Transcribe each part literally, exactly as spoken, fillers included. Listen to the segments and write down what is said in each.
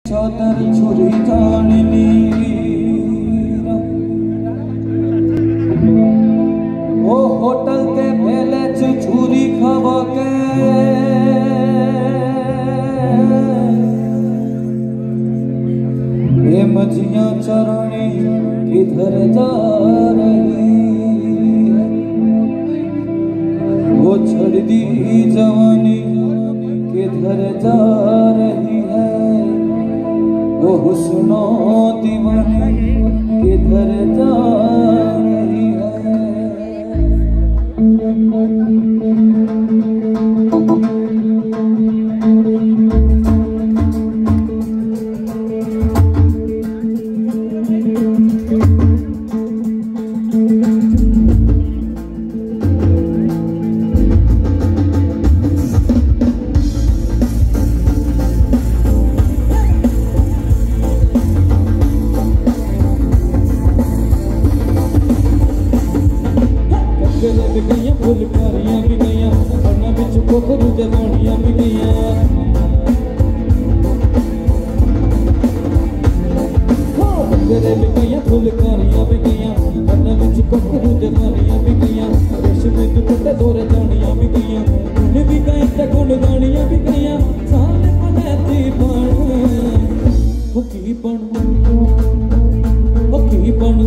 चौधर छुरी जाननी ओ होटल के पहले छुरी खवा के ये मछियां चरणी किधर जा रही है, वो छड़ दी जवानी किधर जा रही है, वो हुस्नो दीवानी किधर जा रही है। भी गई फुलकारियां भी गई बना बिच कोखरू दे बाणियां भी गई तेरे भी गई फुलकारियां भी गई बना बिच कोखरू दे बाणियां भी गई रेशम दुपट्टे दोरे जानियां भी गई गुण भी गई ते गुण गानियां भी गई साले पनेती बन ओ की बन ओ की बन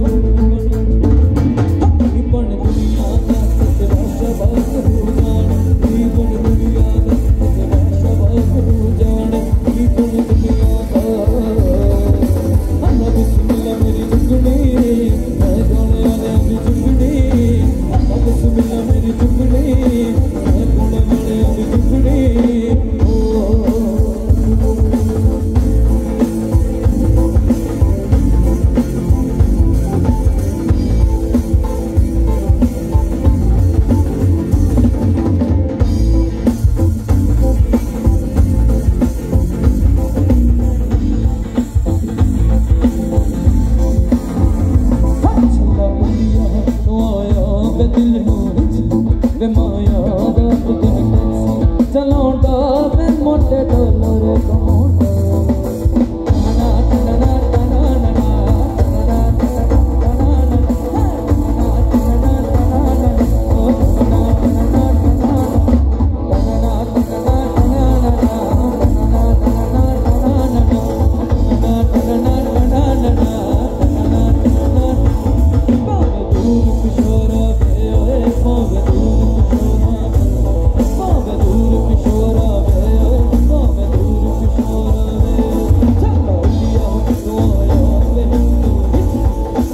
चलाउंदा मैं मोटे डॉलर कमाउंदा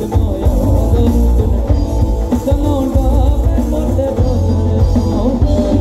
Oh,